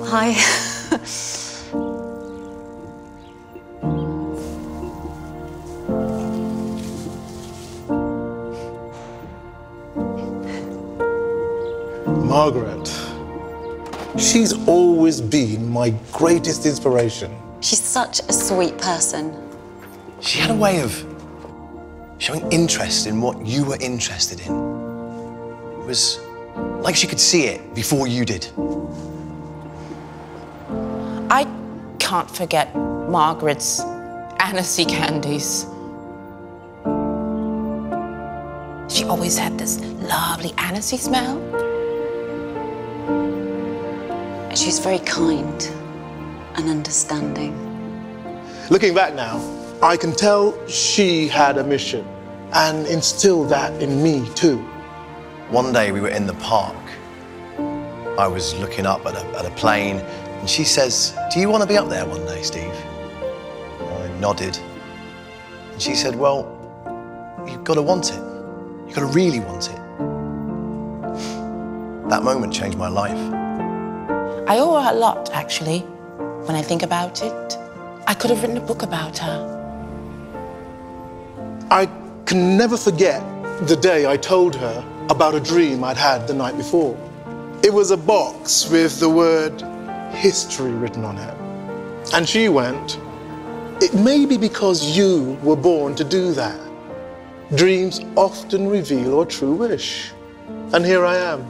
Hi. Margaret. She's always been my greatest inspiration. She's such a sweet person. She had a way of showing interest in what you were interested in. It was like she could see it before you did. I can't forget Margaret's Annecy candies. She always had this lovely Annecy smell. She's very kind and understanding. Looking back now, I can tell she had a mission and instilled that in me too. One day we were in the park. I was looking up at a plane and she says, "Do you want to be up there one day, Steve?" I nodded. And she said, "Well, you've got to want it. You've got to really want it." That moment changed my life. I owe her a lot, actually, when I think about it. I could have written a book about her. I can never forget the day I told her about a dream I'd had the night before. It was a box with the word history written on it. And she went, "It may be because you were born to do that. Dreams often reveal a true wish." And here I am,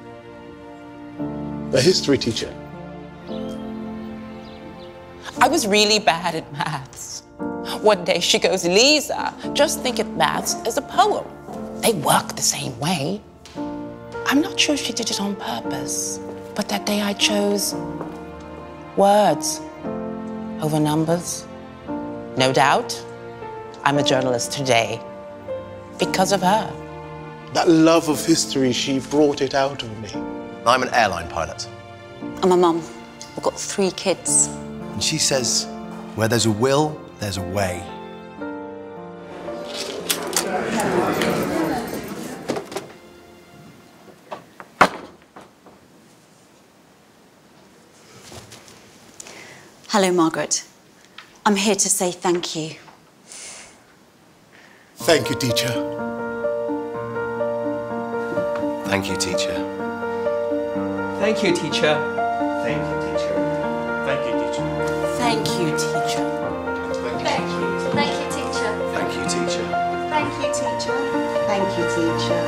a history teacher. I was really bad at maths. One day she goes, "Lisa, just think of maths as a poem. They work the same way." I'm not sure she did it on purpose, but that day I chose words over numbers. No doubt, I'm a journalist today because of her. That love of history, she brought it out of me. I'm an airline pilot. I'm a mum. We've got 3 kids. And she says, where there's a will, there's a way. Hello, Margaret. I'm here to say thank you. Thank you, teacher. Thank you, teacher. Thank you, teacher. Thank you, teacher. Thank you, teacher. Thank you, teacher. Thank you, teacher. Thank you, teacher. Thank you, teacher. Thank you, teacher.